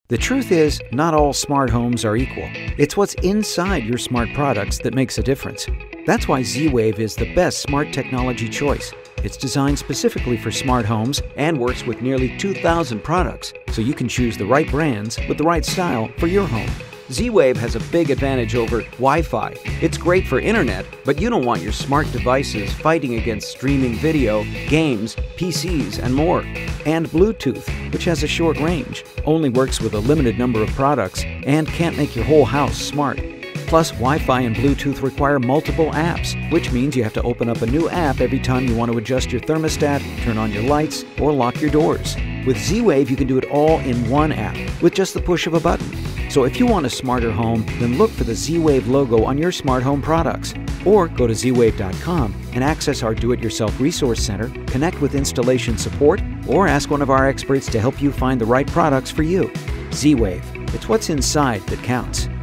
The truth is, not all smart homes are equal. It's what's inside your smart products that makes a difference. That's why Z-Wave is the best smart technology choice. It's designed specifically for smart homes and works with nearly 2,000 products, so you can choose the right brands with the right style for your home. Z-Wave has a big advantage over Wi-Fi. It's great for internet, but you don't want your smart devices fighting against streaming video, games, PCs, and more. And Bluetooth, which has a short range, only works with a limited number of products, and can't make your whole house smart. Plus, Wi-Fi and Bluetooth require multiple apps, which means you have to open up a new app every time you want to adjust your thermostat, turn on your lights, or lock your doors. With Z-Wave, you can do it all in one app with just the push of a button. So if you want a smarter home, then look for the Z-Wave logo on your smart home products. Or go to zwave.com and access our Do-It-Yourself Resource Center, connect with installation support, or ask one of our experts to help you find the right products for you. Z-Wave. It's what's inside that counts.